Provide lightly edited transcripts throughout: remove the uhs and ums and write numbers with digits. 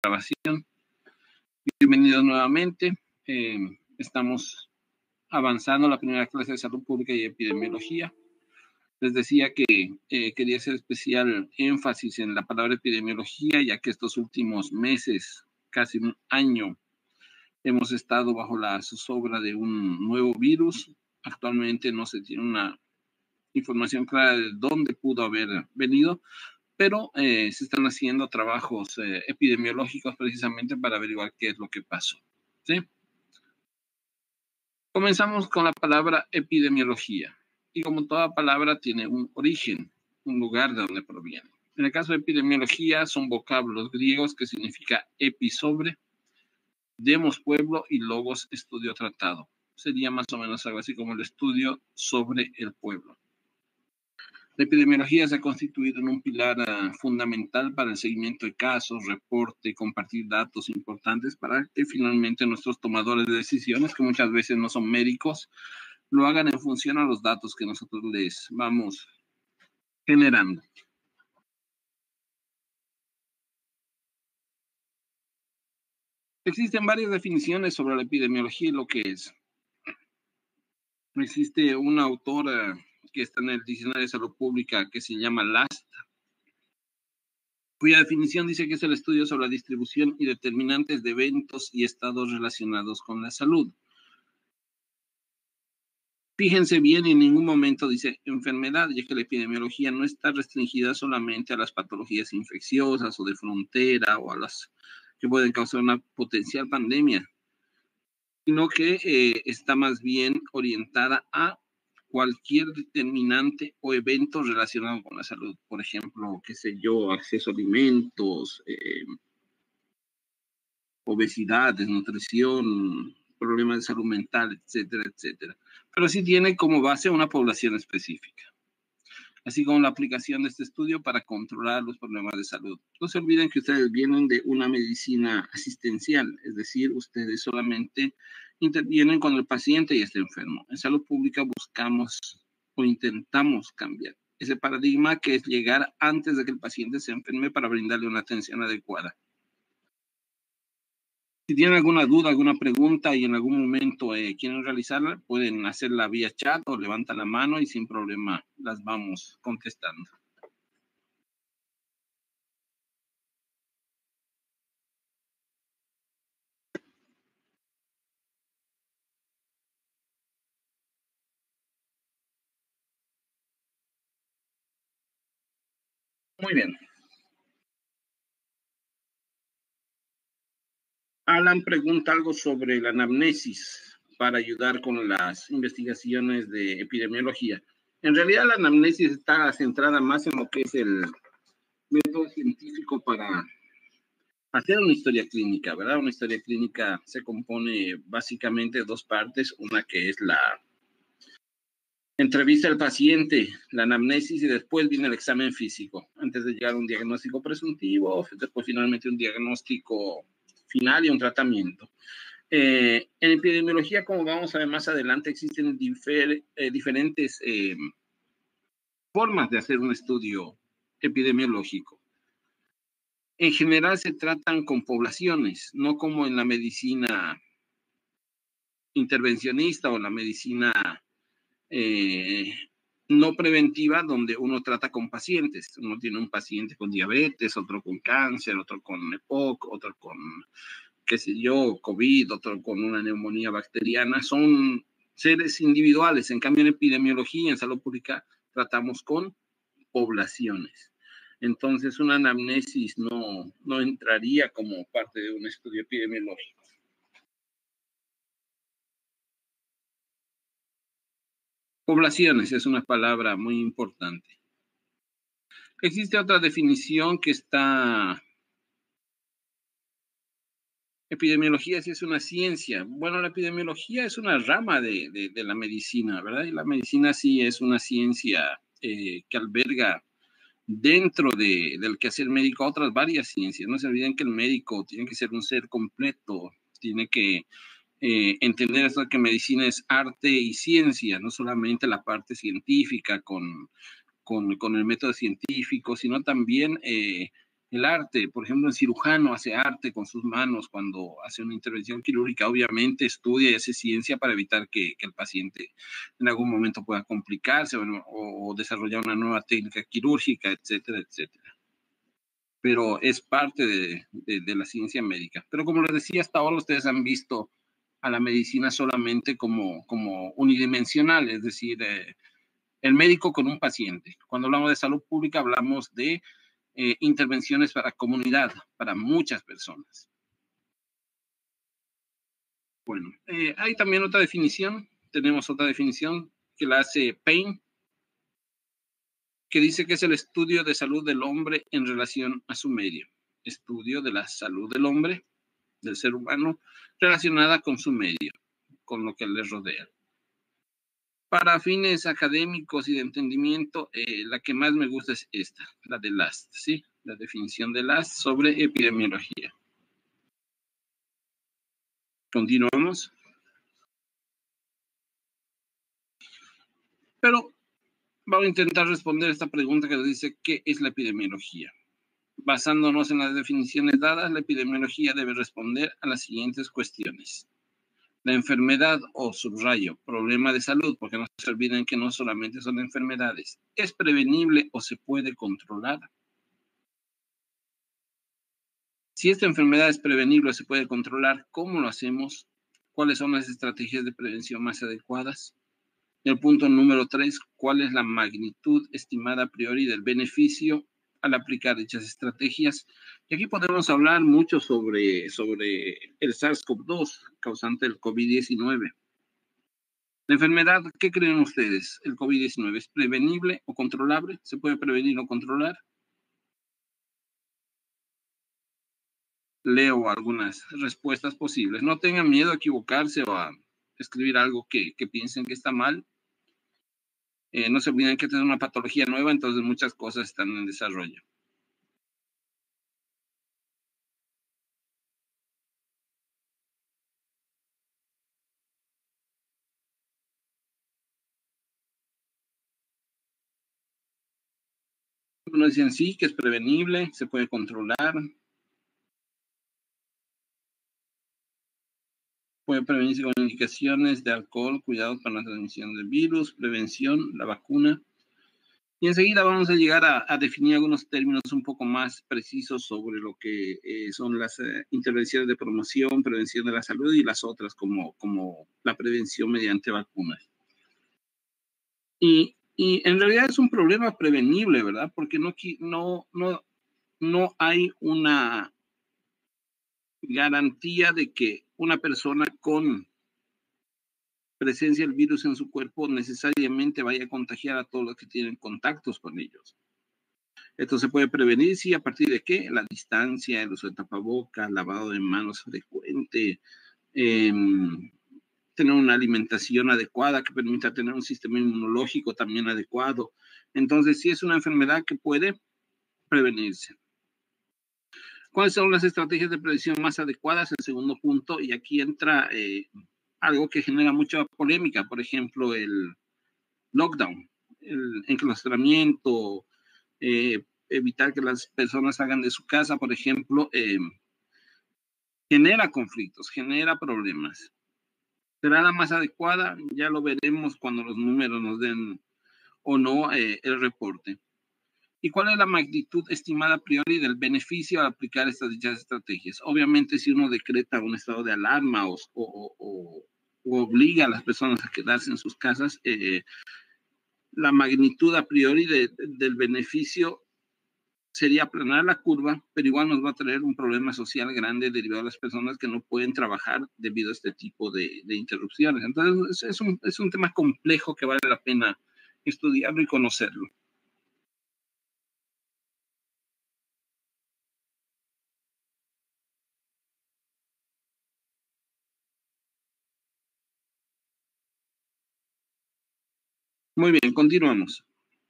grabación. Bienvenidos nuevamente. Estamos avanzando la primera clase de salud pública y epidemiología. Les decía que quería hacer especial énfasis en la palabra epidemiología, ya que estos últimos meses, casi un año, hemos estado bajo la zozobra de un nuevo virus. Actualmente no se tiene una información clara de dónde pudo haber venido, pero se están haciendo trabajos epidemiológicos precisamente para averiguar qué es lo que pasó. ¿Sí? Comenzamos con la palabra epidemiología. Y como toda palabra tiene un origen, un lugar de donde proviene. En el caso de epidemiología son vocablos griegos que significa epi sobre, demos pueblo y logos estudio tratado. Sería más o menos algo así como el estudio sobre el pueblo. La epidemiología se ha constituido en un pilar fundamental para el seguimiento de casos, reporte, compartir datos importantes para que finalmente nuestros tomadores de decisiones, que muchas veces no son médicos, lo hagan en función a los datos que nosotros les vamos generando. Existen varias definiciones sobre la epidemiología y lo que es. Existe un autor que está en el Diccionario de Salud Pública que se llama Last, cuya definición dice que es el estudio sobre la distribución y determinantes de eventos y estados relacionados con la salud. Fíjense bien, en ningún momento dice enfermedad, ya que la epidemiología no está restringida solamente a las patologías infecciosas o de frontera o a las que pueden causar una potencial pandemia, sino que está más bien orientada a cualquier determinante o evento relacionado con la salud. Por ejemplo, qué sé yo, acceso a alimentos, obesidad, desnutrición, problemas de salud mental, etcétera, etcétera. Pero sí tiene como base una población específica, así como la aplicación de este estudio para controlar los problemas de salud. No se olviden que ustedes vienen de una medicina asistencial, es decir, ustedes solamente intervienen cuando el paciente ya está enfermo. En salud pública buscamos o intentamos cambiar ese paradigma, que es llegar antes de que el paciente se enferme para brindarle una atención adecuada. Si tienen alguna duda, alguna pregunta y en algún momento quieren realizarla, pueden hacerla vía chat o levantan la mano y sin problema las vamos contestando. Muy bien. Alan pregunta algo sobre la anamnesis para ayudar con las investigaciones de epidemiología. En realidad la anamnesis está centrada más en lo que es el método científico para hacer una historia clínica, ¿verdad? Una historia clínica se compone básicamente de dos partes, una que es la entrevista al paciente, la anamnesis, y después viene el examen físico, antes de llegar a un diagnóstico presuntivo, después finalmente un diagnóstico final y un tratamiento. En epidemiología, como vamos a ver más adelante, existen diferentes formas de hacer un estudio epidemiológico. En general se tratan con poblaciones, no como en la medicina intervencionista o la medicina no preventiva, donde uno trata con pacientes. Uno tiene un paciente con diabetes, otro con cáncer, otro con EPOC, otro con, qué sé yo, COVID, otro con una neumonía bacteriana. Son seres individuales. En cambio, en epidemiología, en salud pública, tratamos con poblaciones. Entonces, una anamnesis no entraría como parte de un estudio epidemiológico. Poblaciones es una palabra muy importante. Existe otra definición que está... Epidemiología sí es una ciencia. Bueno, la epidemiología es una rama de la medicina, ¿verdad? Y la medicina sí es una ciencia que alberga dentro del quehacer médico otras varias ciencias. No se olviden que el médico tiene que ser un ser completo, tiene que entender esto que medicina es arte y ciencia, no solamente la parte científica con el método científico, sino también El arte, por ejemplo, el cirujano hace arte con sus manos cuando hace una intervención quirúrgica, obviamente estudia y hace ciencia para evitar que el paciente en algún momento pueda complicarse o desarrollar una nueva técnica quirúrgica, etcétera, etcétera. Pero es parte de la ciencia médica. Pero como les decía, hasta ahora ustedes han visto a la medicina solamente como unidimensional, es decir, el médico con un paciente. Cuando hablamos de salud pública hablamos de intervenciones para comunidad, para muchas personas. Bueno, hay también otra definición, tenemos otra definición que la hace Payne, que dice que es el estudio de salud del hombre en relación a su medio. Estudio de la salud del hombre, del ser humano, relacionada con su medio, con lo que le rodea. Para fines académicos y de entendimiento, la que más me gusta es esta, la de Last, ¿sí? La definición de Last sobre epidemiología. Continuamos. Pero vamos a intentar responder esta pregunta que nos dice, ¿qué es la epidemiología? Basándonos en las definiciones dadas, la epidemiología debe responder a las siguientes cuestiones. La enfermedad o subrayo, problema de salud, porque no se olviden que no solamente son enfermedades, ¿es prevenible o se puede controlar? Si esta enfermedad es prevenible o se puede controlar, ¿cómo lo hacemos? ¿Cuáles son las estrategias de prevención más adecuadas? El punto número 3, ¿cuál es la magnitud estimada a priori del beneficio al aplicar dichas estrategias? Y aquí podemos hablar mucho sobre el SARS-CoV-2, causante del COVID-19. La enfermedad, ¿qué creen ustedes? ¿El COVID-19 es prevenible o controlable? ¿Se puede prevenir o controlar? Leo algunas respuestas posibles. No tengan miedo a equivocarse o a escribir algo que piensen que está mal. No se olviden que esta es una patología nueva, entonces muchas cosas están en desarrollo. Uno dicen sí, que es prevenible, se puede controlar, puede prevenirse con indicaciones de alcohol, cuidado para la transmisión del virus, prevención, la vacuna. Y enseguida vamos a llegar a definir algunos términos un poco más precisos sobre lo que son las intervenciones de promoción, prevención de la salud y las otras como la prevención mediante vacunas. Y en realidad es un problema prevenible, ¿verdad? Porque no hay una garantía de que una persona con presencia del virus en su cuerpo necesariamente vaya a contagiar a todos los que tienen contactos con ellos. Esto se puede prevenir, sí, a partir de qué? La distancia, el uso de tapabocas, lavado de manos frecuente, tener una alimentación adecuada que permita tener un sistema inmunológico también adecuado. Entonces, sí es una enfermedad que puede prevenirse. ¿Cuáles son las estrategias de prevención más adecuadas? El segundo punto, y aquí entra algo que genera mucha polémica, por ejemplo, el lockdown, el enclaustramiento, evitar que las personas salgan de su casa, por ejemplo, genera conflictos, genera problemas. ¿Será la más adecuada? Ya lo veremos cuando los números nos den o no el reporte. ¿Y cuál es la magnitud estimada a priori del beneficio al aplicar estas dichas estrategias? Obviamente, si uno decreta un estado de alarma o obliga a las personas a quedarse en sus casas, la magnitud a priori del beneficio sería aplanar la curva, pero igual nos va a traer un problema social grande derivado de las personas que no pueden trabajar debido a este tipo de interrupciones. Entonces, es un tema complejo que vale la pena estudiarlo y conocerlo. Muy bien, continuamos.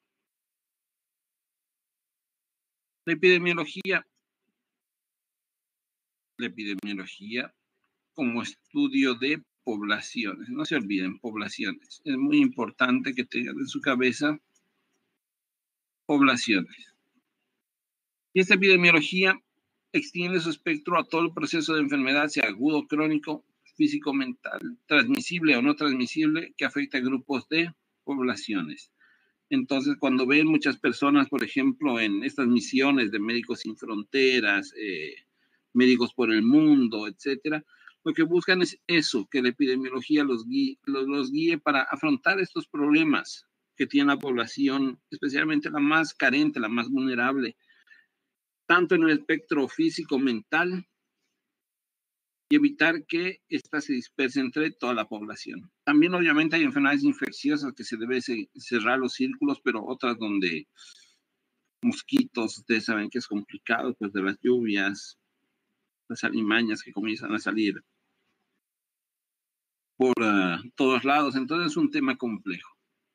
La epidemiología como estudio de poblaciones. No se olviden, poblaciones. Es muy importante que tengan en su cabeza poblaciones. Y esta epidemiología extiende su espectro a todo el proceso de enfermedad, sea agudo, crónico, físico-mental, transmisible o no transmisible, que afecta a grupos de poblaciones. Entonces, cuando ven muchas personas, por ejemplo, en estas misiones de Médicos Sin Fronteras, Médicos por el Mundo, etcétera, lo que buscan es eso, que la epidemiología los guíe para afrontar estos problemas que tiene la población, especialmente la más carente, la más vulnerable, tanto en el espectro físico, mental, y evitar que ésta se disperse entre toda la población. También, obviamente, hay enfermedades infecciosas que se debe cerrar los círculos, pero otras donde mosquitos, ustedes saben que es complicado, pues de las lluvias, las alimañas que comienzan a salir por todos lados. Entonces es un tema complejo.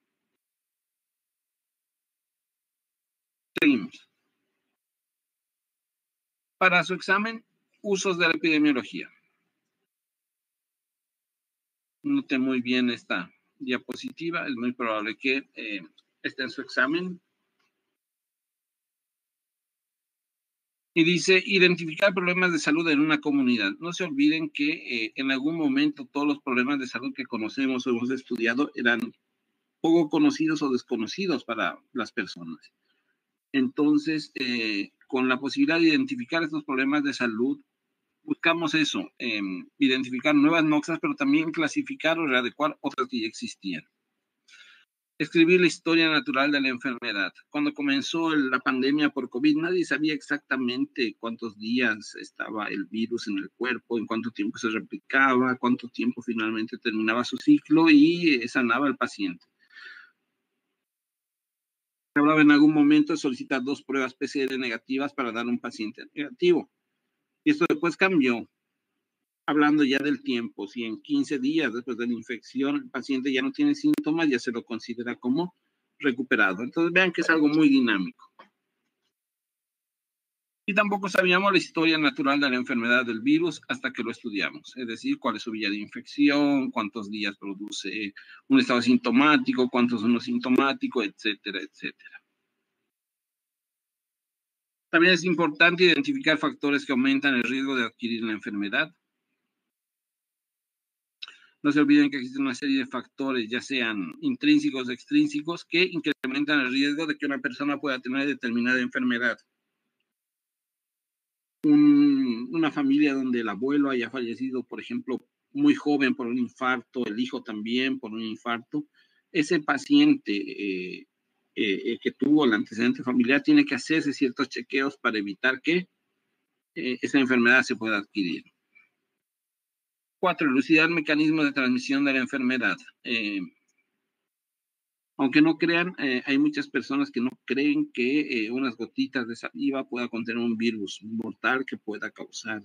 Seguimos. Para su examen, usos de la epidemiología. Note muy bien esta diapositiva. Es muy probable que esté en su examen. Y dice, identificar problemas de salud en una comunidad. No se olviden que en algún momento todos los problemas de salud que conocemos o hemos estudiado eran poco conocidos o desconocidos para las personas. Entonces, con la posibilidad de identificar estos problemas de salud, buscamos eso, identificar nuevas noxas, pero también clasificar o readecuar otras que ya existían. Escribir la historia natural de la enfermedad. Cuando comenzó la pandemia por COVID, nadie sabía exactamente cuántos días estaba el virus en el cuerpo, en cuánto tiempo se replicaba, cuánto tiempo finalmente terminaba su ciclo y sanaba al paciente. Se hablaba en algún momento de solicitar 2 pruebas PCR negativas para dar a un paciente negativo. Y esto después cambió, hablando ya del tiempo. Si en 15 días después de la infección el paciente ya no tiene síntomas, ya se lo considera como recuperado. Entonces vean que es algo muy dinámico. Y tampoco sabíamos la historia natural de la enfermedad del virus hasta que lo estudiamos, es decir, cuál es su vía de infección, cuántos días produce un estado sintomático, cuántos son los sintomáticos, etcétera, etcétera. También es importante identificar factores que aumentan el riesgo de adquirir la enfermedad. No se olviden que existe una serie de factores, ya sean intrínsecos o extrínsecos, que incrementan el riesgo de que una persona pueda tener determinada enfermedad. Una familia donde el abuelo haya fallecido, por ejemplo, muy joven por un infarto, el hijo también por un infarto, ese paciente que tuvo el antecedente familiar tiene que hacerse ciertos chequeos para evitar que esa enfermedad se pueda adquirir. 4. Elucidar mecanismos de transmisión de la enfermedad. Aunque no crean, hay muchas personas que no creen que unas gotitas de saliva pueda contener un virus mortal que pueda causar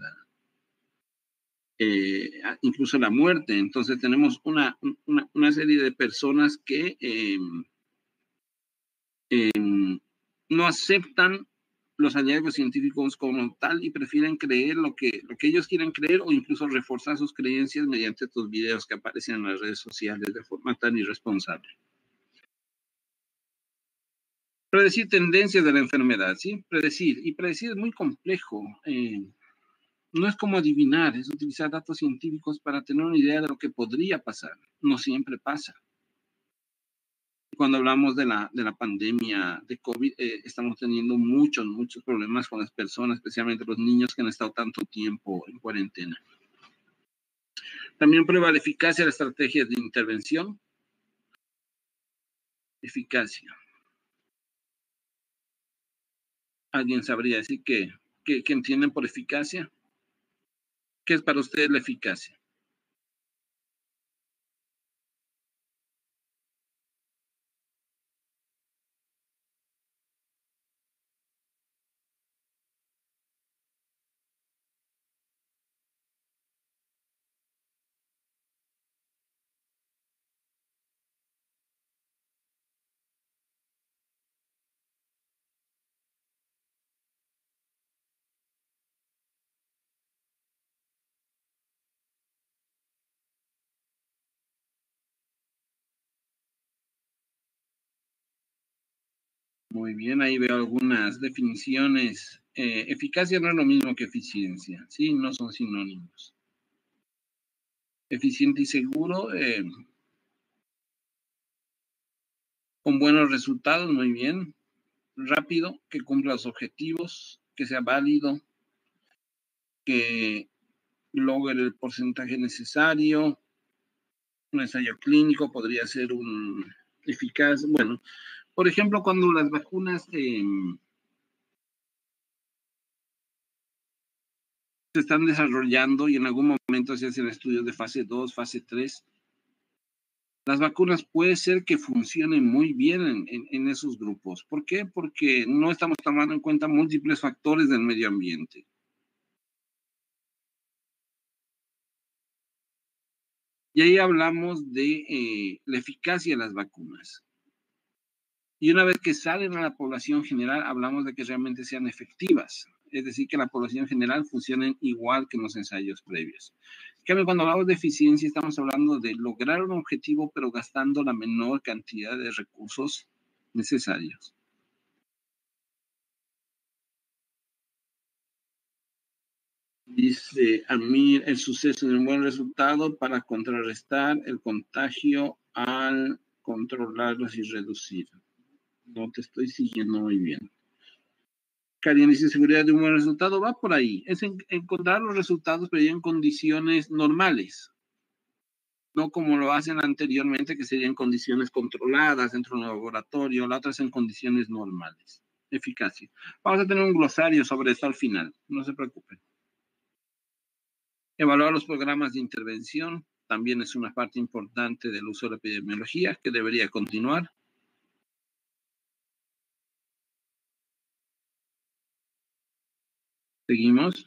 incluso la muerte. Entonces tenemos una serie de personas que no aceptan los hallazgos científicos como tal y prefieren creer lo que ellos quieren creer o incluso reforzar sus creencias mediante estos videos que aparecen en las redes sociales de forma tan irresponsable. Predecir tendencias de la enfermedad, ¿sí? Predecir. Y predecir es muy complejo. No es como adivinar, es utilizar datos científicos para tener una idea de lo que podría pasar. No siempre pasa. Cuando hablamos de la pandemia de COVID, estamos teniendo muchos problemas con las personas, especialmente los niños que han estado tanto tiempo en cuarentena. También prueba la eficacia de las estrategias de intervención. Eficacia. ¿Alguien sabría decir qué entienden por eficacia? ¿Qué es para ustedes la eficacia? Muy bien, ahí veo algunas definiciones. Eficacia no es lo mismo que eficiencia, ¿sí? No son sinónimos. Eficiente y seguro, con buenos resultados, muy bien. Rápido, que cumpla los objetivos, que sea válido, que logre el porcentaje necesario. Un ensayo clínico podría ser un eficaz. Bueno, por ejemplo, cuando las vacunas se están desarrollando y en algún momento se hacen estudios de fase 2, fase 3, las vacunas puede ser que funcionen muy bien en esos grupos. ¿Por qué? Porque no estamos tomando en cuenta múltiples factores del medio ambiente. Y ahí hablamos de la eficacia de las vacunas. Y una vez que salen a la población general, hablamos de que realmente sean efectivas. Es decir, que la población general funcionen igual que en los ensayos previos. En cambio, cuando hablamos de eficiencia, estamos hablando de lograr un objetivo, pero gastando la menor cantidad de recursos necesarios. Dice Amir, el suceso de un buen resultado para contrarrestar el contagio al controlarlos y reducir. No te estoy siguiendo muy bien. Karin dice, seguridad de un buen resultado, va por ahí. Es encontrar los resultados, pero ya en condiciones normales. No como lo hacen anteriormente, que serían condiciones controladas dentro de un laboratorio. La otra es en condiciones normales. Eficacia. Vamos a tener un glosario sobre esto al final. No se preocupen. Evaluar los programas de intervención también es una parte importante del uso de la epidemiología que debería continuar. Seguimos.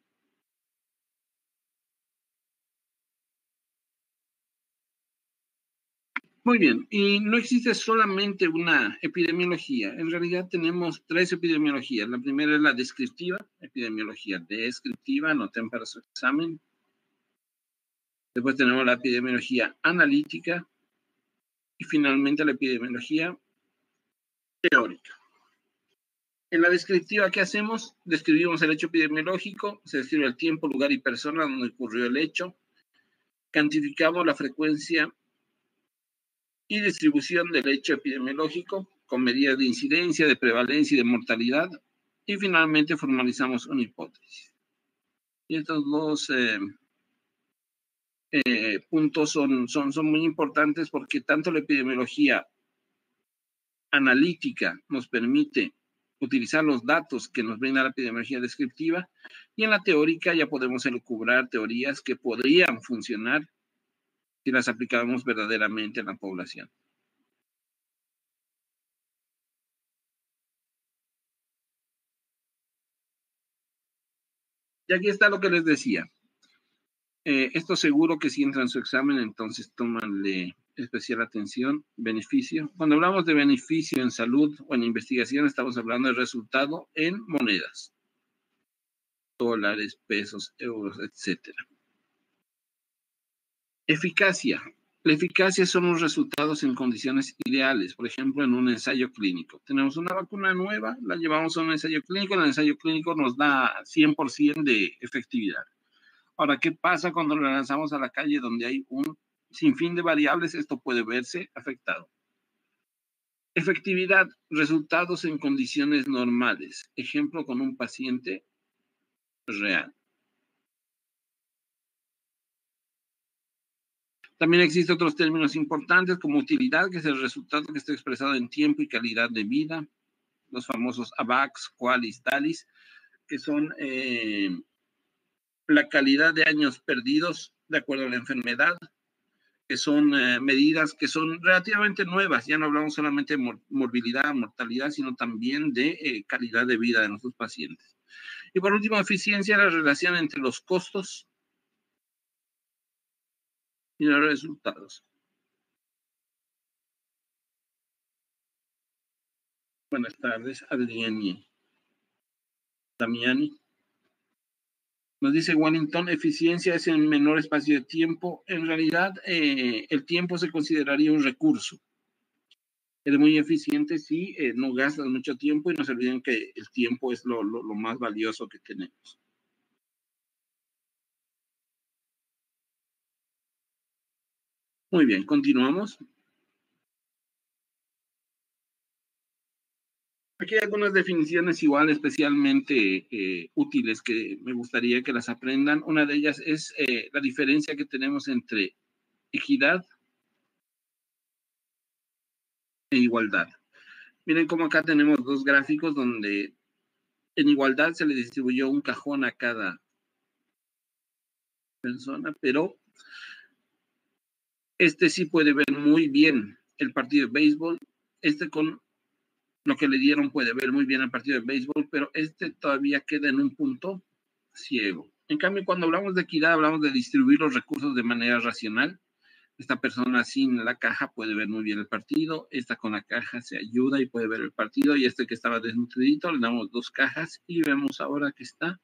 Muy bien, y no existe solamente una epidemiología. En realidad tenemos tres epidemiologías. La primera es la descriptiva, epidemiología descriptiva, anoten para su examen. Después tenemos la epidemiología analítica y finalmente la epidemiología teórica. En la descriptiva, ¿qué hacemos? Describimos el hecho epidemiológico, se describe el tiempo, lugar y persona donde ocurrió el hecho, cuantificamos la frecuencia y distribución del hecho epidemiológico con medidas de incidencia, de prevalencia y de mortalidad, y finalmente formalizamos una hipótesis. Y estos dos puntos son muy importantes porque tanto la epidemiología analítica nos permite utilizar los datos que nos brinda la epidemiología descriptiva, y en la teórica ya podemos elucubrar teorías que podrían funcionar si las aplicáramos verdaderamente en la población. Y aquí está lo que les decía. Esto seguro que si entra en su examen, entonces tómanle especial atención. Beneficio. Cuando hablamos de beneficio en salud o en investigación, estamos hablando de resultado en monedas. Dólares, pesos, euros, etc. Eficacia. La eficacia son los resultados en condiciones ideales. Por ejemplo, en un ensayo clínico. Tenemos una vacuna nueva, la llevamos a un ensayo clínico. El ensayo clínico nos da 100% de efectividad. Ahora, ¿qué pasa cuando lo lanzamos a la calle donde hay un sinfín de variables? Esto puede verse afectado. Efectividad, resultados en condiciones normales. Ejemplo con un paciente real. También existen otros términos importantes como utilidad, que es el resultado que está expresado en tiempo y calidad de vida. Los famosos AVAX, QALYS, DALYs, que son la calidad de años perdidos de acuerdo a la enfermedad, que son medidas que son relativamente nuevas. Ya no hablamos solamente de morbilidad, mortalidad, sino también de calidad de vida de nuestros pacientes. Y por último, eficiencia, la relación entre los costos y los resultados. Buenas tardes, Adriani Damiani. Nos dice Wellington, eficiencia es en menor espacio de tiempo. En realidad, el tiempo se consideraría un recurso. Eres muy eficiente si no gastas mucho tiempo y no se olviden que el tiempo es lo más valioso que tenemos. Muy bien, continuamos. Aquí hay algunas definiciones igual especialmente útiles que me gustaría que las aprendan. Una de ellas es la diferencia que tenemos entre equidad e igualdad. Miren cómo acá tenemos dos gráficos donde en igualdad se le distribuyó un cajón a cada persona, pero este sí puede ver muy bien el partido de béisbol. Este con lo que le dieron puede ver muy bien el partido de béisbol, pero este todavía queda en un punto ciego. En cambio, cuando hablamos de equidad, hablamos de distribuir los recursos de manera racional. Esta persona sin la caja puede ver muy bien el partido, esta con la caja se ayuda y puede ver el partido, y este que estaba desnutridito le damos dos cajas y vemos ahora que está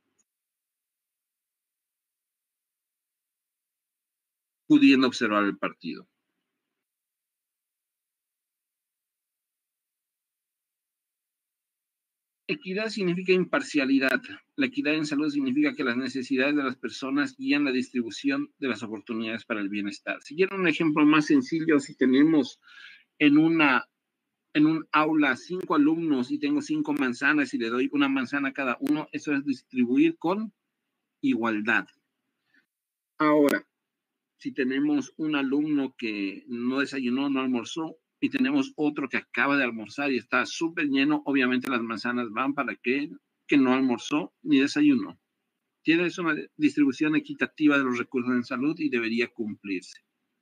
pudiendo observar el partido. Equidad significa imparcialidad. La equidad en salud significa que las necesidades de las personas guían la distribución de las oportunidades para el bienestar. Si quieren un ejemplo más sencillo, si tenemos en un aula 5 alumnos y tengo 5 manzanas y le doy una manzana a cada uno, eso es distribuir con igualdad. Ahora, si tenemos un alumno que no desayunó, no almorzó, y tenemos otro que acaba de almorzar y está súper lleno, obviamente las manzanas van para que no almorzó ni desayunó. Tienes una distribución equitativa de los recursos en salud y debería cumplirse.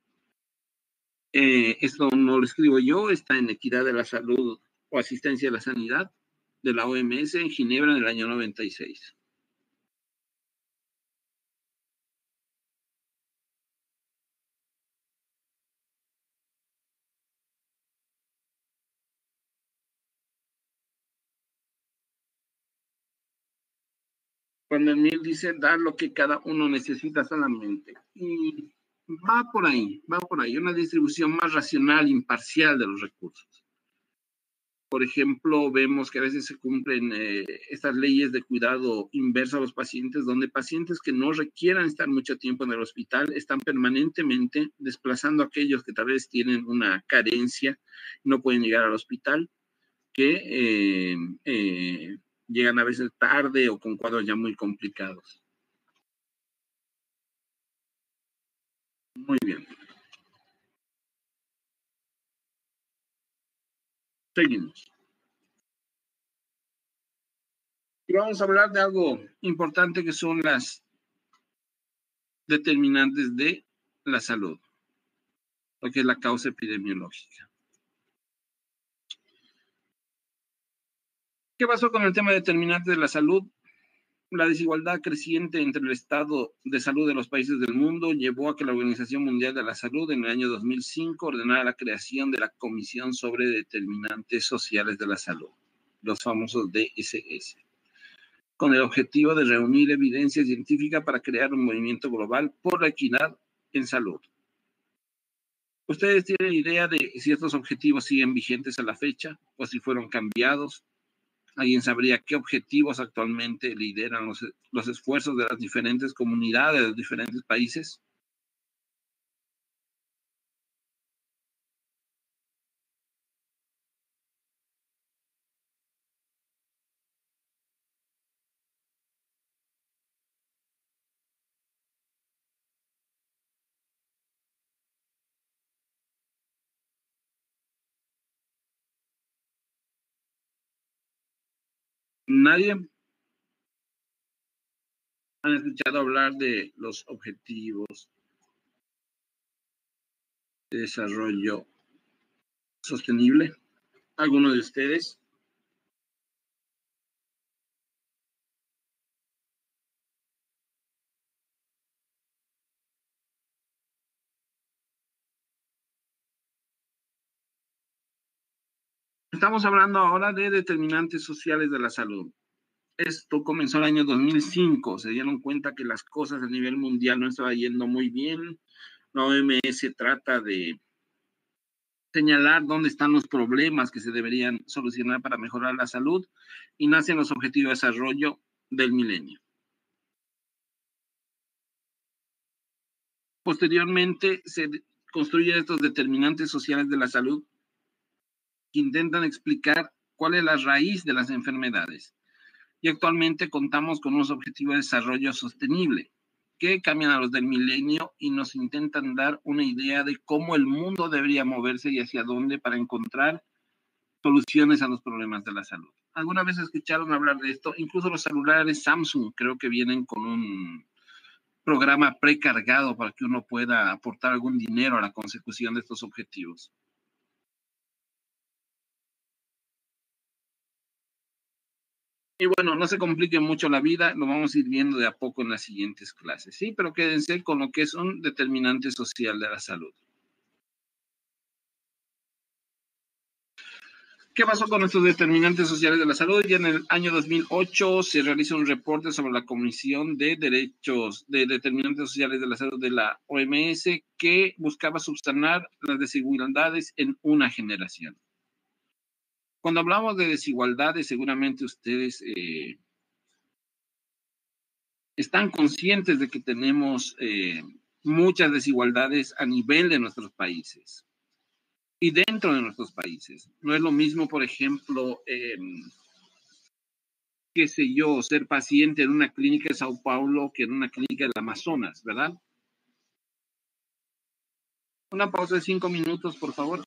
Esto no lo escribo yo, está en Equidad de la Salud o Asistencia de la Sanidad de la OMS en Ginebra en el año 96. Cuando el MIR dice dar lo que cada uno necesita solamente. Y va por ahí, una distribución más racional, imparcial de los recursos. Por ejemplo, vemos que a veces se cumplen estas leyes de cuidado inverso a los pacientes, donde pacientes que no requieran estar mucho tiempo en el hospital están permanentemente desplazando a aquellos que tal vez tienen una carencia, no pueden llegar al hospital, que llegan a veces tarde o con cuadros ya muy complicados. Muy bien. Seguimos. Y vamos a hablar de algo importante que son las determinantes de la salud, lo que es la causa epidemiológica. ¿Qué pasó con el tema de determinantes de la salud? La desigualdad creciente entre el estado de salud de los países del mundo llevó a que la Organización Mundial de la Salud en el año 2005 ordenara la creación de la Comisión sobre Determinantes Sociales de la Salud, los famosos DSS, con el objetivo de reunir evidencia científica para crear un movimiento global por la equidad en salud. ¿Ustedes tienen idea de si estos objetivos siguen vigentes a la fecha o si fueron cambiados? ¿Alguien sabría qué objetivos actualmente lideran los esfuerzos de las diferentes comunidades, de los diferentes países? Nadie ha escuchado hablar de los objetivos de desarrollo sostenible. ¿Alguno de ustedes? Estamos hablando ahora de determinantes sociales de la salud. Esto comenzó en el año 2005. Se dieron cuenta que las cosas a nivel mundial no estaban yendo muy bien. La OMS trata de señalar dónde están los problemas que se deberían solucionar para mejorar la salud, y nacen los Objetivos de Desarrollo del Milenio. Posteriormente se construyen estos determinantes sociales de la salud que intentan explicar cuál es la raíz de las enfermedades. Y actualmente contamos con unos Objetivos de Desarrollo Sostenible que cambian a los del milenio y nos intentan dar una idea de cómo el mundo debería moverse y hacia dónde para encontrar soluciones a los problemas de la salud. ¿Alguna vez escucharon hablar de esto? Incluso los celulares Samsung creo que vienen con un programa precargado para que uno pueda aportar algún dinero a la consecución de estos objetivos. Y bueno, no se complique mucho la vida, lo vamos a ir viendo de a poco en las siguientes clases, ¿sí? Pero quédense con lo que es un determinante social de la salud. ¿Qué pasó con estos determinantes sociales de la salud? Ya en el año 2008 se realiza un reporte sobre la Comisión de Derechos de Determinantes Sociales de la Salud de la OMS que buscaba subsanar las desigualdades en una generación. Cuando hablamos de desigualdades, seguramente ustedes están conscientes de que tenemos muchas desigualdades a nivel de nuestros países y dentro de nuestros países. No es lo mismo, por ejemplo, qué sé yo, ser paciente en una clínica de Sao Paulo que en una clínica del Amazonas, ¿verdad? Una pausa de 5 minutos, por favor.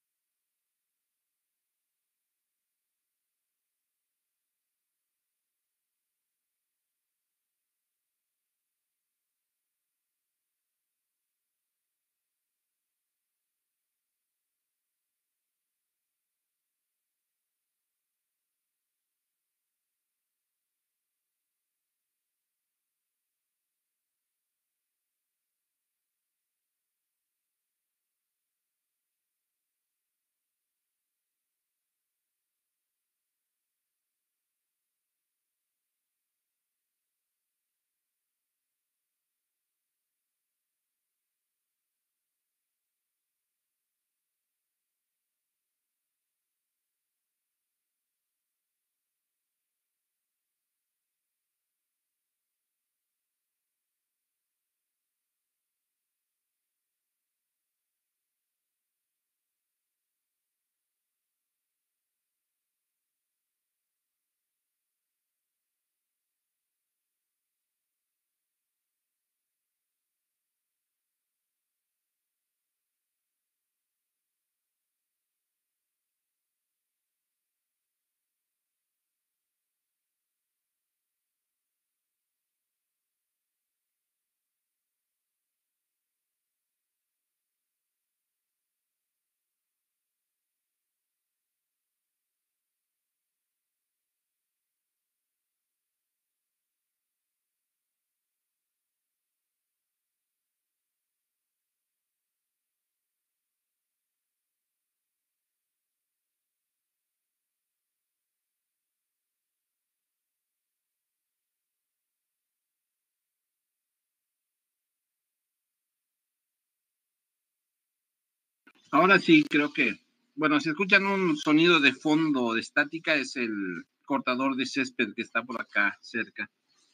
Ahora sí, creo que, bueno, si escuchan un sonido de fondo de estática, es el cortador de césped que está por acá cerca.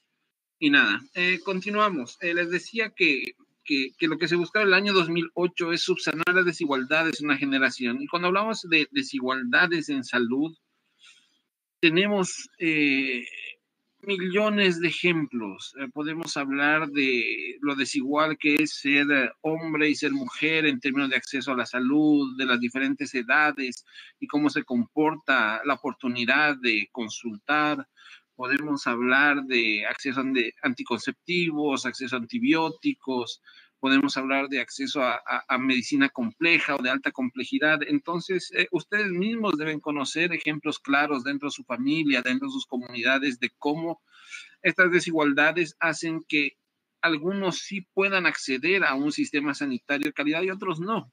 Y nada, continuamos. Les decía que lo que se buscaba en el año 2008 es subsanar las desigualdades en una generación. Y cuando hablamos de desigualdades en salud, tenemos millones de ejemplos. Podemos hablar de lo desigual que es ser hombre y ser mujer en términos de acceso a la salud, de las diferentes edades y cómo se comporta la oportunidad de consultar. Podemos hablar de acceso a anticonceptivos, acceso a antibióticos, podemos hablar de acceso a medicina compleja o de alta complejidad. Entonces, ustedes mismos deben conocer ejemplos claros dentro de su familia, dentro de sus comunidades, de cómo estas desigualdades hacen que algunos sí puedan acceder a un sistema sanitario de calidad y otros no.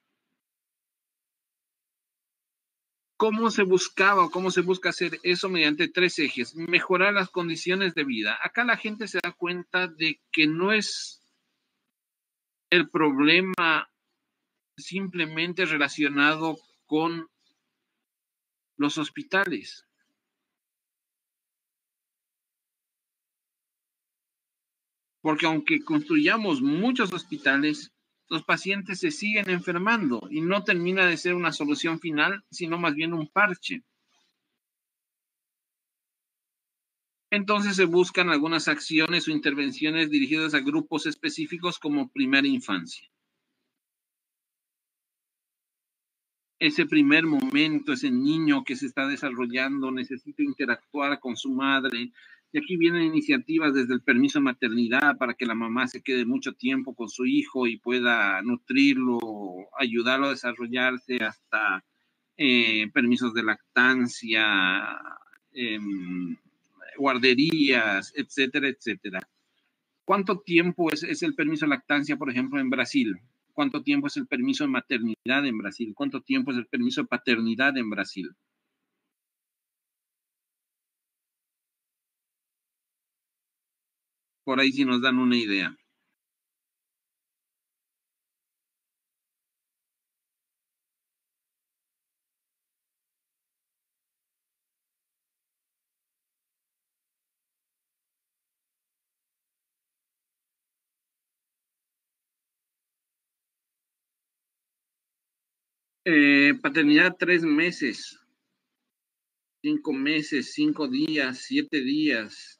¿Cómo se buscaba o cómo se busca hacer eso? Mediante 3 ejes. Mejorar las condiciones de vida. Acá la gente se da cuenta de que no es el problema simplemente relacionado con los hospitales. Porque aunque construyamos muchos hospitales, los pacientes se siguen enfermando y no termina de ser una solución final, sino más bien un parche. Entonces se buscan algunas acciones o intervenciones dirigidas a grupos específicos como primera infancia. Ese primer momento, ese niño que se está desarrollando necesita interactuar con su madre. Y aquí vienen iniciativas desde el permiso de maternidad para que la mamá se quede mucho tiempo con su hijo y pueda nutrirlo, ayudarlo a desarrollarse, hasta permisos de lactancia, guarderías, etcétera, etcétera. ¿Cuánto tiempo es el permiso de lactancia, por ejemplo, en Brasil? ¿Cuánto tiempo es el permiso de maternidad en Brasil? ¿Cuánto tiempo es el permiso de paternidad en Brasil? Por ahí sí nos dan una idea. Paternidad 3 meses, 5 meses, 5 días, 7 días.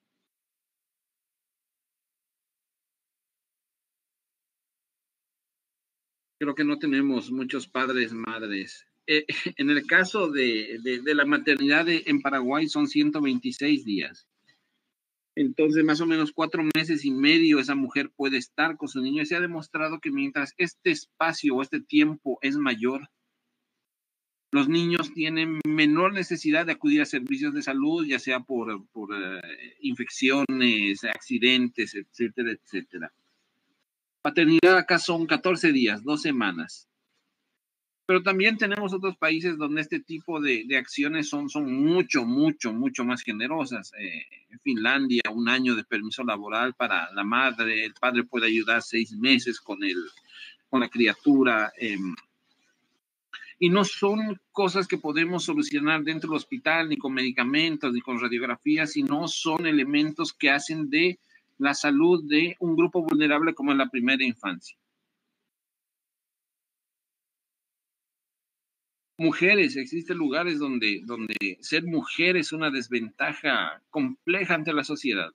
Creo que no tenemos muchos padres, madres. En el caso de la maternidad en Paraguay son 126 días. Entonces, más o menos 4 meses y medio esa mujer puede estar con su niño. Y se ha demostrado que mientras este espacio o este tiempo es mayor, los niños tienen menor necesidad de acudir a servicios de salud, ya sea por infecciones, accidentes, etcétera, etcétera. Paternidad acá son 14 días, 2 semanas. Pero también tenemos otros países donde este tipo de acciones son mucho, mucho, mucho más generosas. En Finlandia, 1 año de permiso laboral para la madre, el padre puede ayudar 6 meses con la criatura. Y no son cosas que podemos solucionar dentro del hospital, ni con medicamentos, ni con radiografías, sino son elementos que hacen de la salud de un grupo vulnerable como en la primera infancia. Mujeres, existen lugares donde ser mujer es una desventaja compleja ante la sociedad.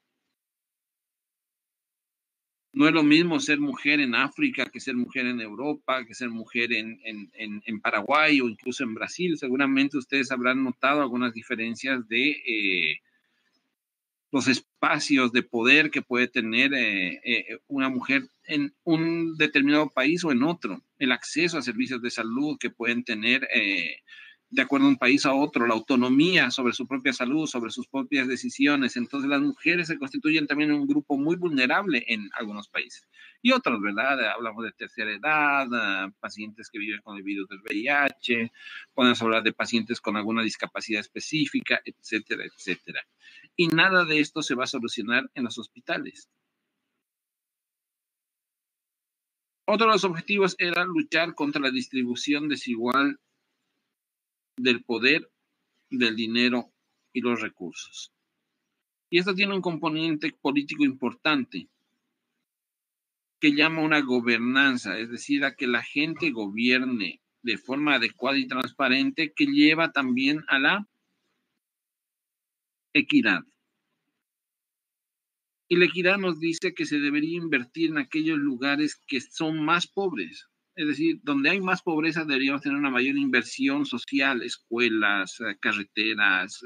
No es lo mismo ser mujer en África que ser mujer en Europa, que ser mujer en Paraguay o incluso en Brasil. Seguramente ustedes habrán notado algunas diferencias de los espacios de poder que puede tener una mujer en un determinado país o en otro, el acceso a servicios de salud que pueden tener de acuerdo de un país a otro, la autonomía sobre su propia salud, sobre sus propias decisiones. Entonces las mujeres se constituyen también un grupo muy vulnerable en algunos países. Y otros, ¿verdad? Hablamos de tercera edad, pacientes que viven con el virus del VIH, podemos hablar de pacientes con alguna discapacidad específica, etcétera, etcétera. Y nada de esto se va a solucionar en los hospitales. Otro de los objetivos era luchar contra la distribución desigual del poder, del dinero y los recursos. Y esto tiene un componente político importante que llama una gobernanza, es decir, a que la gente gobierne de forma adecuada y transparente, que lleva también a la equidad. Y la equidad nos dice que se debería invertir en aquellos lugares que son más pobres. Es decir, donde hay más pobreza deberíamos tener una mayor inversión social, escuelas, carreteras,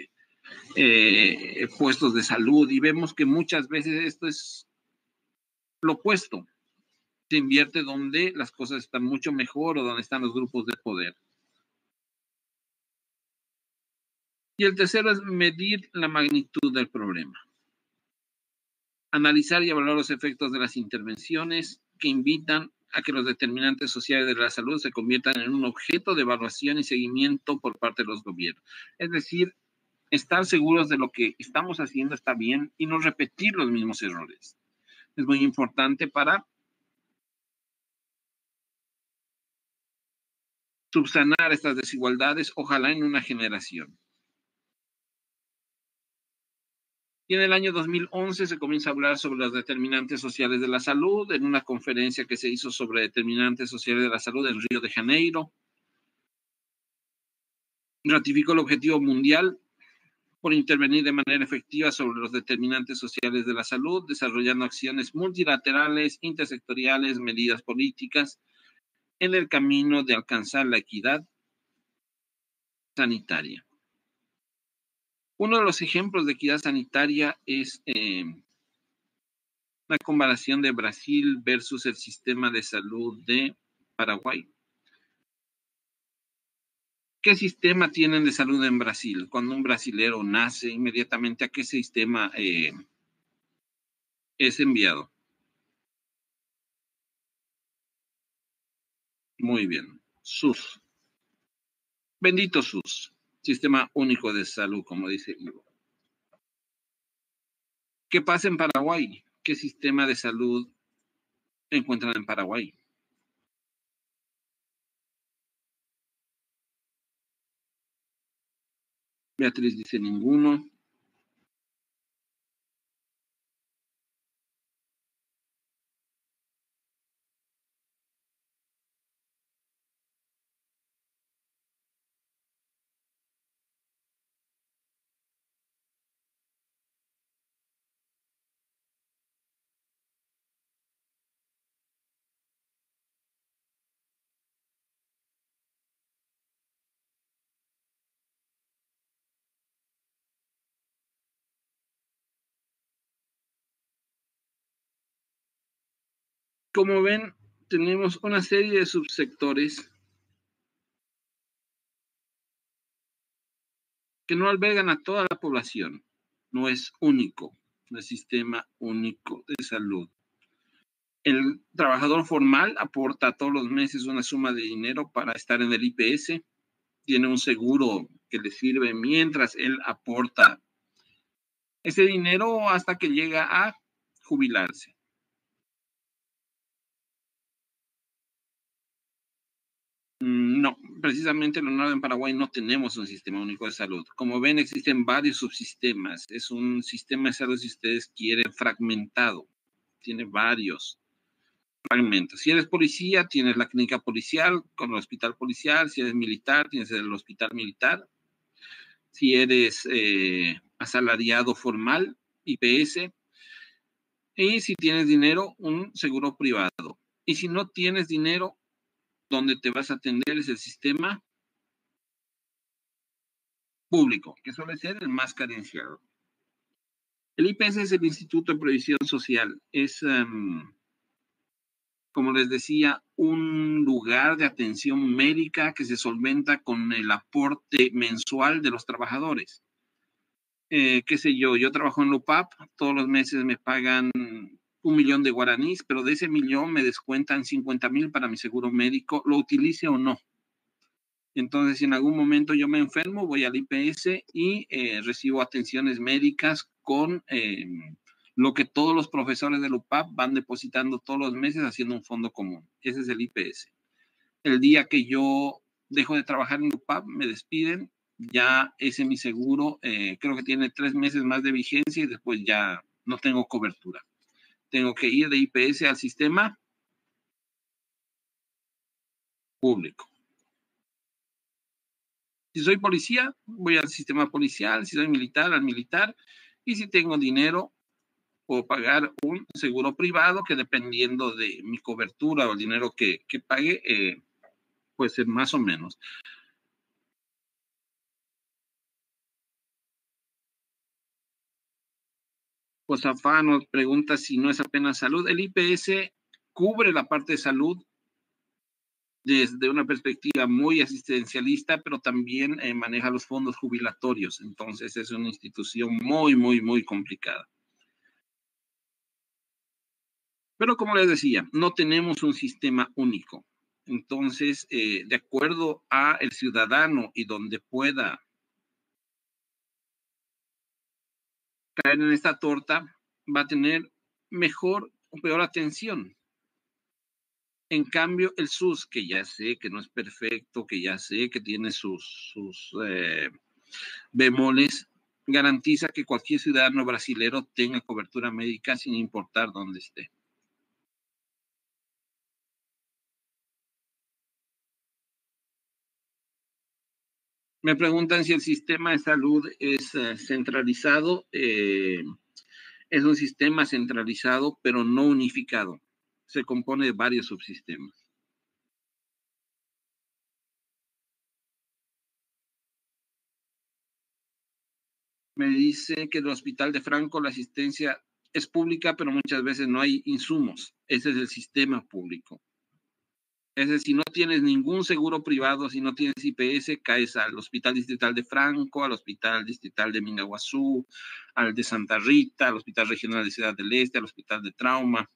puestos de salud. Y vemos que muchas veces esto es lo opuesto. Se invierte donde las cosas están mucho mejor o donde están los grupos de poder. Y el tercero es medir la magnitud del problema. Analizar y evaluar los efectos de las intervenciones que invitan a que los determinantes sociales de la salud se conviertan en un objeto de evaluación y seguimiento por parte de los gobiernos. Es decir, estar seguros de lo que estamos haciendo está bien y no repetir los mismos errores. Es muy importante para subsanar estas desigualdades, ojalá en una generación. Y en el año 2011 se comienza a hablar sobre los determinantes sociales de la salud en una conferencia que se hizo sobre determinantes sociales de la salud en Río de Janeiro. Ratificó el objetivo mundial por intervenir de manera efectiva sobre los determinantes sociales de la salud, desarrollando acciones multilaterales, intersectoriales, medidas políticas en el camino de alcanzar la equidad sanitaria. Uno de los ejemplos de equidad sanitaria es la comparación de Brasil versus el sistema de salud de Paraguay. ¿Qué sistema tienen de salud en Brasil? Cuando un brasilero nace, inmediatamente ¿a qué sistema es enviado? Muy bien. SUS. Bendito SUS. Sistema único de salud, como dice Ivo. ¿Qué pasa en Paraguay? ¿Qué sistema de salud encuentran en Paraguay? Beatriz dice ninguno. Como ven, tenemos una serie de subsectores que no albergan a toda la población. No es único, no es sistema único de salud. El trabajador formal aporta todos los meses una suma de dinero para estar en el IPS. Tiene un seguro que le sirve mientras él aporta ese dinero hasta que llega a jubilarse. No, precisamente, Leonardo, en Paraguay no tenemos un sistema único de salud. Como ven, existen varios subsistemas. Es un sistema de salud, si ustedes quieren, fragmentado. Tiene varios fragmentos. Si eres policía, tienes la clínica policial con el hospital policial. Si eres militar, tienes el hospital militar. Si eres asalariado formal, IPS. Y si tienes dinero, un seguro privado. Y si no tienes dinero, donde te vas a atender es el sistema público, que suele ser el más carenciado. El IPS es el Instituto de Previsión Social. Es, como les decía, un lugar de atención médica que se solventa con el aporte mensual de los trabajadores. Qué sé yo trabajo en LUPAP, todos los meses me pagan 1.000.000 de guaraníes, pero de ese millón me descuentan 50.000 para mi seguro médico, lo utilice o no. Entonces, si en algún momento yo me enfermo, voy al IPS y recibo atenciones médicas con lo que todos los profesores del UPAP van depositando todos los meses haciendo un fondo común. Ese es el IPS. El día que yo dejo de trabajar en UPAP, me despiden, ya ese mi seguro, creo que tiene 3 meses más de vigencia y después ya no tengo cobertura. Tengo que ir de IPS al sistema público. Si soy policía, voy al sistema policial. Si soy militar, al militar. Y si tengo dinero, puedo pagar un seguro privado que, dependiendo de mi cobertura o el dinero que pague, puede ser más o menos. Pues Afá nos pregunta si no es apenas salud. El IPS cubre la parte de salud desde una perspectiva muy asistencialista, pero también maneja los fondos jubilatorios. Entonces es una institución muy, muy, muy complicada. Pero como les decía, no tenemos un sistema único. Entonces, de acuerdo a el ciudadano y donde pueda caer en esta torta, va a tener mejor o peor atención. En cambio, el SUS, que ya sé que no es perfecto, que ya sé que tiene sus bemoles, garantiza que cualquier ciudadano brasilero tenga cobertura médica sin importar dónde esté. Me preguntan si el sistema de salud es centralizado. Es un sistema centralizado, pero no unificado. Se compone de varios subsistemas. Me dice que el Hospital de Franco la asistencia es pública, pero muchas veces no hay insumos. Ese es el sistema público. Es decir, si no tienes ningún seguro privado, si no tienes IPS, caes al Hospital Distrital de Franco, al Hospital Distrital de Mingaguazú, al de Santa Rita, al Hospital Regional de Ciudad del Este, al Hospital de Trauma.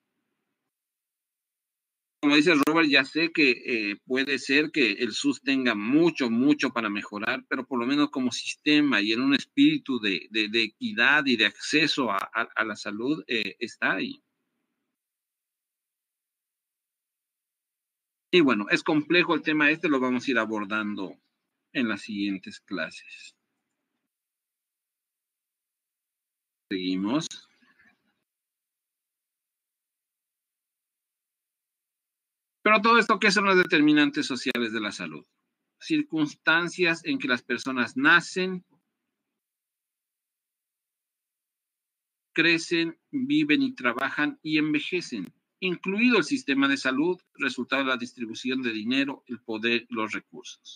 Como dice Robert, ya sé que puede ser que el SUS tenga mucho, mucho para mejorar, pero por lo menos como sistema y en un espíritu de equidad y de acceso a la salud, está ahí. Y bueno, es complejo el tema este, lo vamos a ir abordando en las siguientes clases. Seguimos. Pero todo esto, ¿qué son los determinantes sociales de la salud? Circunstancias en que las personas nacen, crecen, viven y trabajan y envejecen, incluido el sistema de salud, resultado de la distribución de dinero, el poder y los recursos.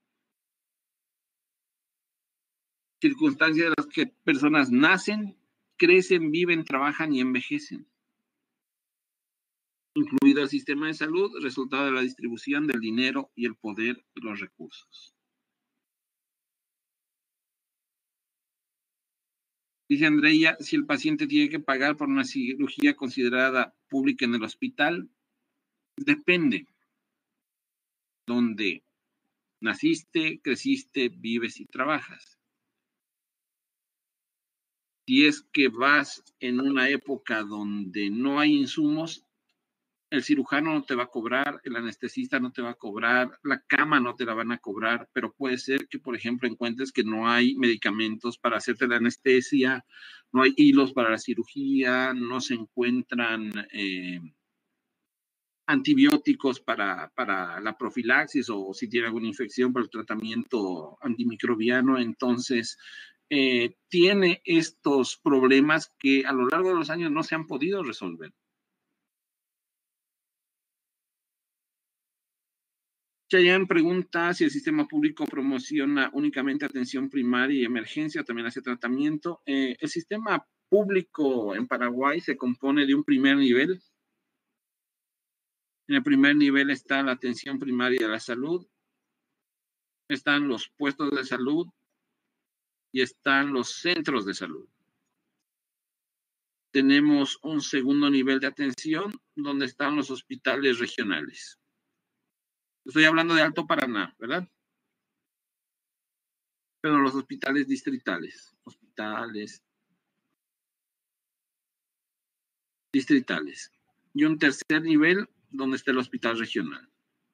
Circunstancias en las que personas nacen, crecen, viven, trabajan y envejecen, incluido el sistema de salud, resultado de la distribución del dinero y el poder y los recursos. Dice Andrea, si el paciente tiene que pagar por una cirugía considerada pública en el hospital, depende dónde naciste, creciste, vives y trabajas. Si es que vas en una época donde no hay insumos, el cirujano no te va a cobrar, el anestesista no te va a cobrar, la cama no te la van a cobrar, pero puede ser que, por ejemplo, encuentres que no hay medicamentos para hacerte la anestesia, no hay hilos para la cirugía, no se encuentran antibióticos para la profilaxis o si tiene alguna infección para el tratamiento antimicrobiano. Entonces, tiene estos problemas que a lo largo de los años no se han podido resolver. Chayanne pregunta si el sistema público promociona únicamente atención primaria y emergencia, también hace tratamiento. El sistema público en Paraguay se compone de un primer nivel. En el primer nivel está la atención primaria de la salud, están los puestos de salud y están los centros de salud. Tenemos un segundo nivel de atención donde están los hospitales regionales. Estoy hablando de Alto Paraná, ¿verdad? Pero los hospitales distritales, y un tercer nivel donde está el hospital regional.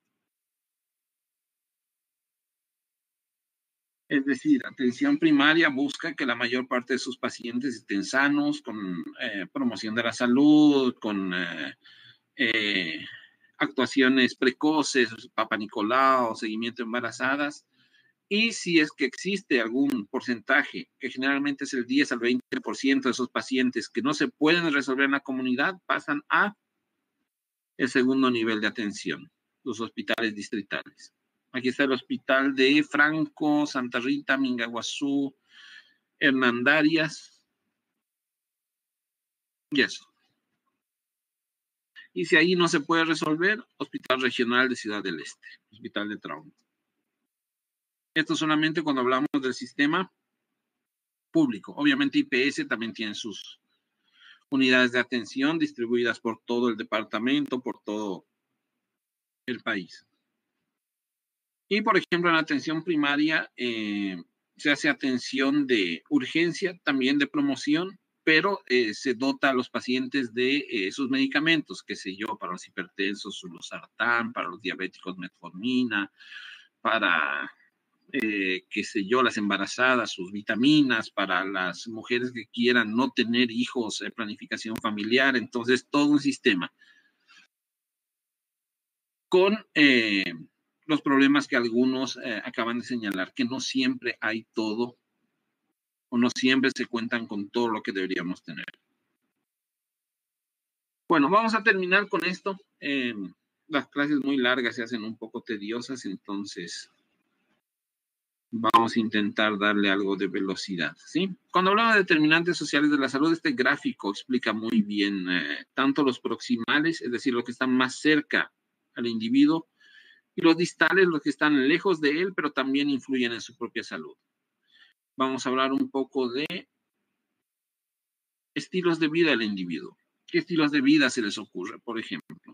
Es decir, atención primaria busca que la mayor parte de sus pacientes estén sanos, con promoción de la salud, con actuaciones precoces, Papa Nicolau, seguimiento de embarazadas. Y si es que existe algún porcentaje, que generalmente es el 10 al 20% de esos pacientes que no se pueden resolver en la comunidad, pasan a el segundo nivel de atención, los hospitales distritales. Aquí está el hospital de Franco, Santa Rita, Mingaguazú, Hernandarias y eso. Y si ahí no se puede resolver, Hospital Regional de Ciudad del Este, Hospital de Trauma. Esto solamente cuando hablamos del sistema público. Obviamente IPS también tiene sus unidades de atención distribuidas por todo el departamento, por todo el país. Y, por ejemplo, en la atención primaria se hace atención de urgencia, también de promoción, pero se dota a los pacientes de sus medicamentos, qué sé yo, para los hipertensos, su losartán, para los diabéticos, metformina, para, qué sé yo, las embarazadas, sus vitaminas, para las mujeres que quieran no tener hijos, planificación familiar, entonces todo un sistema con los problemas que algunos acaban de señalar, que no siempre hay todo o no siempre se cuentan con todo lo que deberíamos tener. Bueno, vamos a terminar con esto. Las clases muy largas se hacen un poco tediosas, entonces vamos a intentar darle algo de velocidad, ¿sí? Cuando hablamos de determinantes sociales de la salud, este gráfico explica muy bien tanto los proximales, es decir, los que están más cerca al individuo, y los distales, los que están lejos de él, pero también influyen en su propia salud. Vamos a hablar un poco de estilos de vida del individuo. ¿Qué estilos de vida se les ocurre, por ejemplo?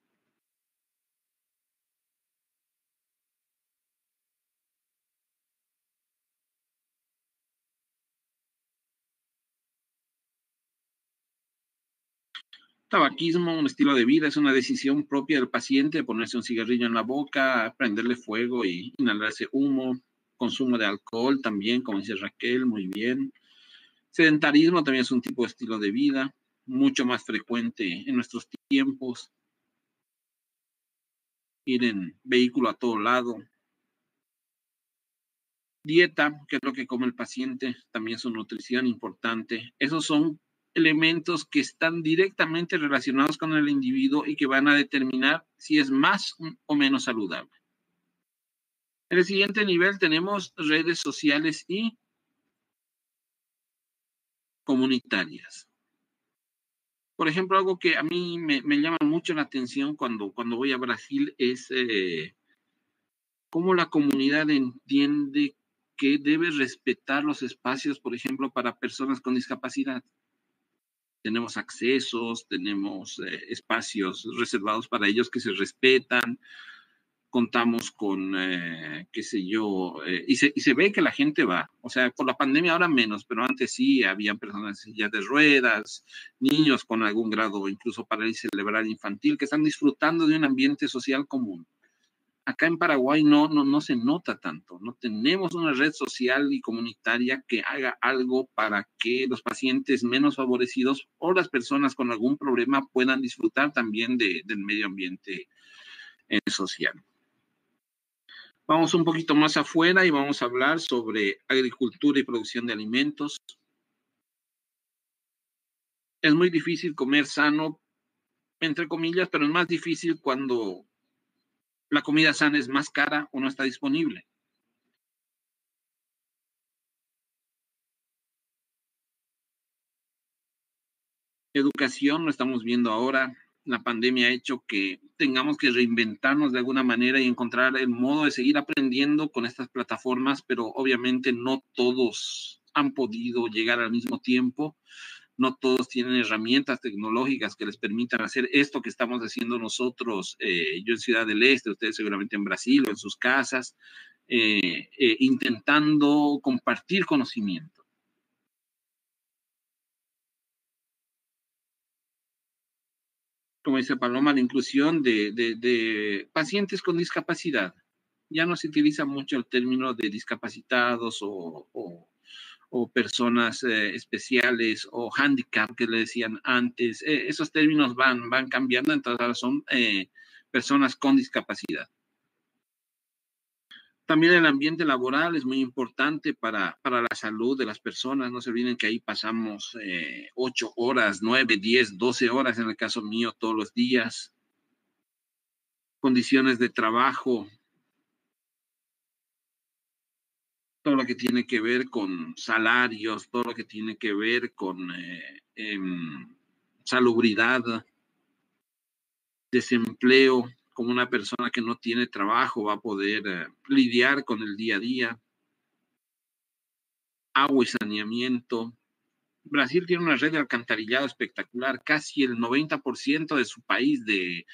Tabaquismo, un estilo de vida, es una decisión propia del paciente, ponerse un cigarrillo en la boca, prenderle fuego y inhalarse humo. Consumo de alcohol también, como dice Raquel, muy bien. Sedentarismo también es un tipo de estilo de vida, mucho más frecuente en nuestros tiempos. Ir en vehículo a todo lado. Dieta, que es lo que come el paciente, también su nutrición importante. Esos son elementos que están directamente relacionados con el individuo y que van a determinar si es más o menos saludable. En el siguiente nivel tenemos redes sociales y comunitarias. Por ejemplo, algo que a mí me llama mucho la atención cuando voy a Brasil es cómo la comunidad entiende que debe respetar los espacios, por ejemplo, para personas con discapacidad. Tenemos accesos, tenemos espacios reservados para ellos que se respetan, contamos con, qué sé yo, y se ve que la gente va. O sea, por la pandemia ahora menos, pero antes sí, había personas en sillas de ruedas, niños con algún grado, incluso parálisis cerebral infantil, que están disfrutando de un ambiente social común. Acá en Paraguay no se nota tanto, no tenemos una red social y comunitaria que haga algo para que los pacientes menos favorecidos o las personas con algún problema puedan disfrutar también del medio ambiente social. Vamos un poquito más afuera y vamos a hablar sobre agricultura y producción de alimentos. Es muy difícil comer sano, entre comillas, pero es más difícil cuando la comida sana es más cara o no está disponible. Educación, lo estamos viendo ahora. La pandemia ha hecho que tengamos que reinventarnos de alguna manera y encontrar el modo de seguir aprendiendo con estas plataformas, pero obviamente no todos han podido llegar al mismo tiempo. No todos tienen herramientas tecnológicas que les permitan hacer esto que estamos haciendo nosotros, yo en Ciudad del Este, ustedes seguramente en Brasil o en sus casas, intentando compartir conocimiento. Como dice Paloma, la inclusión de pacientes con discapacidad. Ya no se utiliza mucho el término de discapacitados o personas especiales o handicap que le decían antes. Esos términos van cambiando, entonces ahora son personas con discapacidad. También el ambiente laboral es muy importante para la salud de las personas. No se olviden que ahí pasamos 8 horas, 9, 10, 12 horas en el caso mío todos los días. Condiciones de trabajo, todo lo que tiene que ver con salarios, todo lo que tiene que ver con salubridad, desempleo, como una persona que no tiene trabajo va a poder lidiar con el día a día, agua y saneamiento. Brasil tiene una red de alcantarillado espectacular, casi el 90% de su país de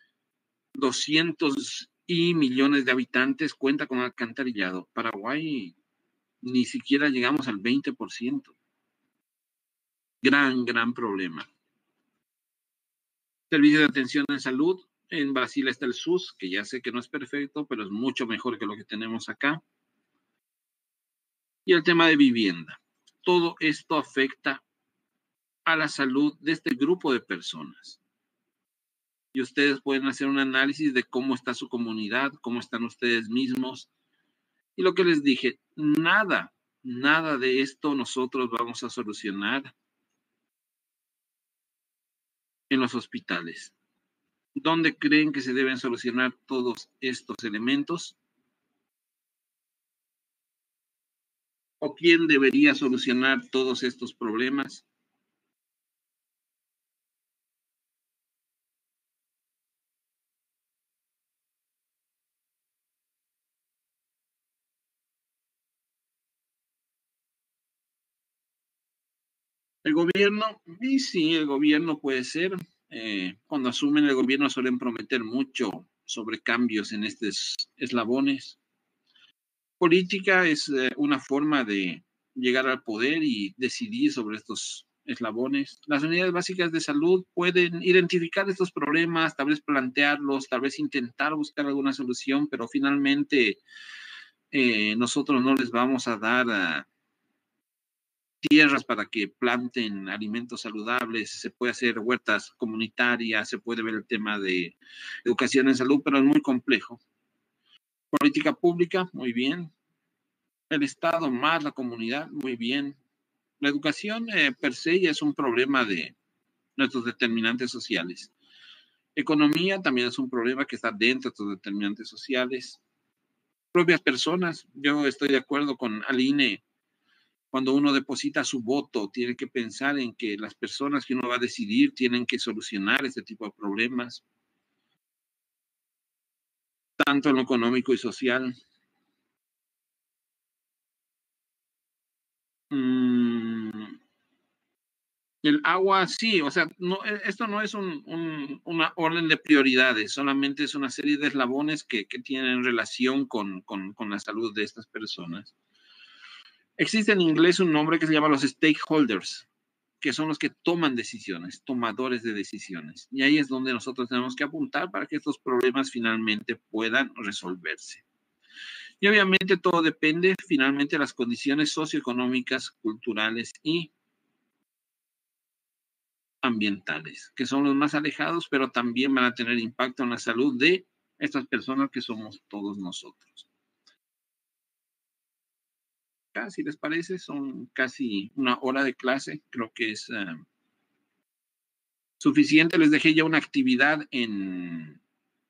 200 y millones de habitantes cuenta con alcantarillado. Paraguay ni siquiera llegamos al 20%. Gran problema. Servicio de atención en salud. En Brasil está el SUS, que ya sé que no es perfecto, pero es mucho mejor que lo que tenemos acá. Y el tema de vivienda. Todo esto afecta a la salud de este grupo de personas. Y ustedes pueden hacer un análisis de cómo está su comunidad, cómo están ustedes mismos. Y lo que les dije, nada de esto nosotros vamos a solucionar en los hospitales. ¿Dónde creen que se deben solucionar todos estos elementos? ¿O quién debería solucionar todos estos problemas? El gobierno, y sí, el gobierno puede ser. Cuando asumen el gobierno suelen prometer mucho sobre cambios en estos eslabones. Política es una forma de llegar al poder y decidir sobre estos eslabones. Las unidades básicas de salud pueden identificar estos problemas, tal vez plantearlos, tal vez intentar buscar alguna solución, pero finalmente nosotros no les vamos a dar tierras para que planten alimentos saludables, se puede hacer huertas comunitarias, se puede ver el tema de educación en salud, pero es muy complejo. Política pública, muy bien. El Estado más la comunidad, muy bien. La educación per se ya es un problema de nuestros determinantes sociales. Economía también es un problema que está dentro de estos determinantes sociales. Propias personas, yo estoy de acuerdo con Aline. Cuando uno deposita su voto, tiene que pensar en que las personas que uno va a decidir tienen que solucionar este tipo de problemas, tanto en lo económico y social. El agua, sí, o sea, no, esto no es una orden de prioridades, solamente es una serie de eslabones que tienen relación con la salud de estas personas. Existe en inglés un nombre que se llama los stakeholders, que son los que toman decisiones, tomadores de decisiones. Y ahí es donde nosotros tenemos que apuntar para que estos problemas finalmente puedan resolverse. Y obviamente todo depende finalmente de las condiciones socioeconómicas, culturales y ambientales, que son los más alejados, pero también van a tener impacto en la salud de estas personas que somos todos nosotros. Si les parece, son casi una hora de clase, creo que es suficiente. Les dejé ya una actividad en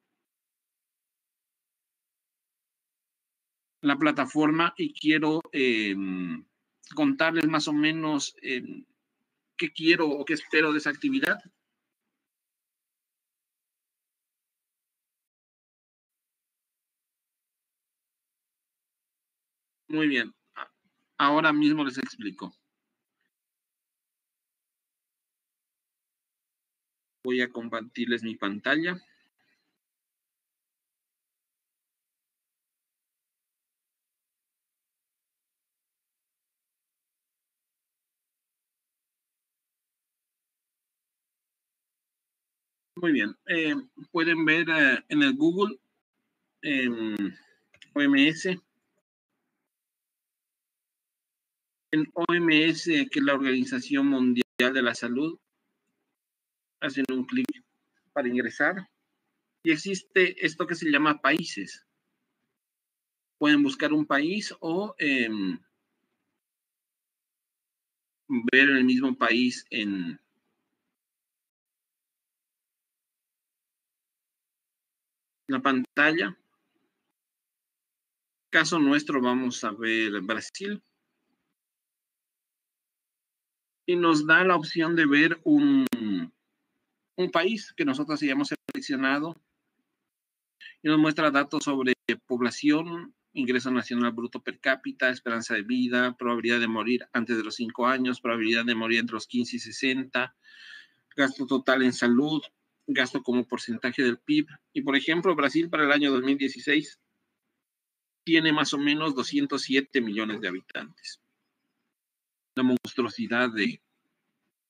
la plataforma y quiero contarles más o menos qué quiero o qué espero de esa actividad. Muy bien, ahora mismo les explico. Voy a compartirles mi pantalla. Muy bien, pueden ver en el Google OMS. En OMS, que es la Organización Mundial de la Salud, hacen un clic para ingresar y existe esto que se llama países. Pueden buscar un país o ver el mismo país en la pantalla. Caso nuestro, vamos a ver Brasil. Y nos da la opción de ver un país que nosotros hayamos seleccionado y nos muestra datos sobre población, ingreso nacional bruto per cápita, esperanza de vida, probabilidad de morir antes de los 5 años, probabilidad de morir entre los 15 y 60, gasto total en salud, gasto como porcentaje del PIB. Y por ejemplo, Brasil para el año 2016 tiene más o menos 207 millones de habitantes. Una monstruosidad de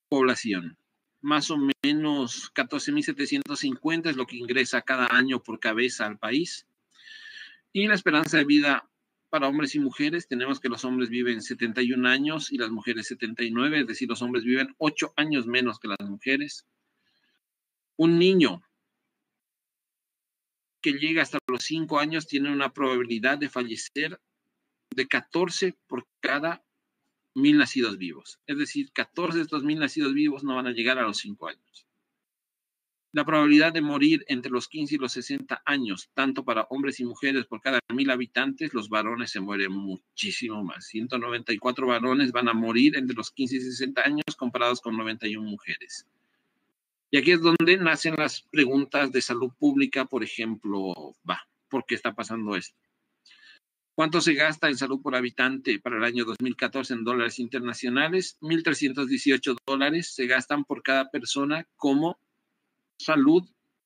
población. Más o menos 14.750 es lo que ingresa cada año por cabeza al país. Y la esperanza de vida para hombres y mujeres, tenemos que los hombres viven 71 años y las mujeres 79, es decir, los hombres viven 8 años menos que las mujeres. Un niño que llega hasta los 5 años tiene una probabilidad de fallecer de 14 por cada 1.000 nacidos vivos. Es decir, 14 de estos 1.000 nacidos vivos no van a llegar a los 5 años. La probabilidad de morir entre los 15 y los 60 años, tanto para hombres y mujeres por cada 1.000 habitantes, los varones se mueren muchísimo más. 194 varones van a morir entre los 15 y 60 años comparados con 91 mujeres. Y aquí es donde nacen las preguntas de salud pública, por ejemplo, ¿por qué está pasando esto? ¿Cuánto se gasta en salud por habitante para el año 2014 en dólares internacionales? $1.318 se gastan por cada persona como salud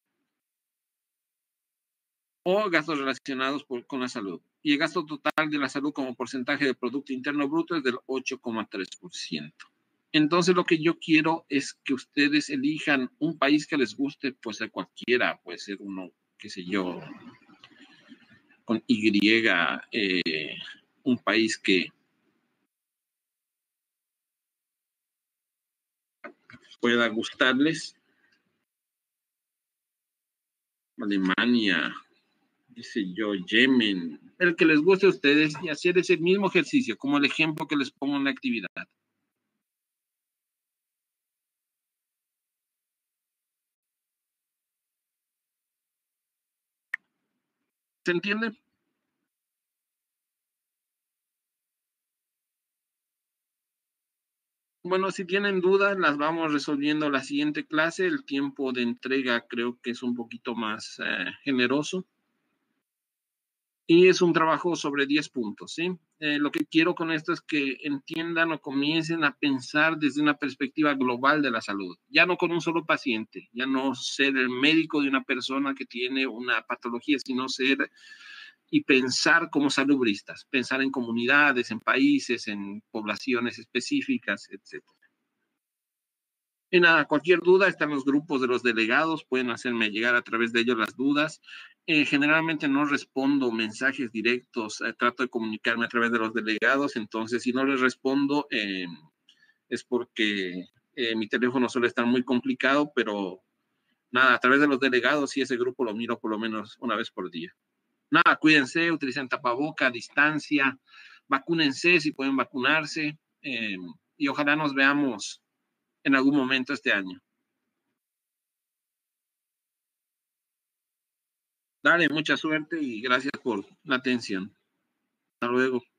o gastos relacionados con la salud. Y el gasto total de la salud como porcentaje del Producto Interno Bruto es del 8,3%. Entonces lo que yo quiero es que ustedes elijan un país que les guste, puede ser cualquiera, puede ser uno, qué sé yo, con Y, un país que pueda gustarles. Alemania, dice yo, Yemen, el que les guste a ustedes y hacer ese mismo ejercicio, como el ejemplo que les pongo en la actividad. ¿Se entiende? Bueno, si tienen dudas, las vamos resolviendo la siguiente clase. El tiempo de entrega creo que es un poquito más generoso. Y es un trabajo sobre 10 puntos, ¿sí? Lo que quiero con esto es que entiendan o comiencen a pensar desde una perspectiva global de la salud. Ya no con un solo paciente, ya no ser el médico de una persona que tiene una patología, sino ser y pensar como salubristas, pensar en comunidades, en países, en poblaciones específicas, etc. Y nada, cualquier duda, están los grupos de los delegados, pueden hacerme llegar a través de ellos las dudas. Generalmente no respondo mensajes directos, trato de comunicarme a través de los delegados, entonces si no les respondo es porque mi teléfono suele estar muy complicado, pero nada, a través de los delegados y ese grupo lo miro por lo menos una vez por día. Nada, cuídense, utilicen tapaboca, distancia, vacúnense si pueden vacunarse y ojalá nos veamos en algún momento este año. Dale, mucha suerte y gracias por la atención. Hasta luego.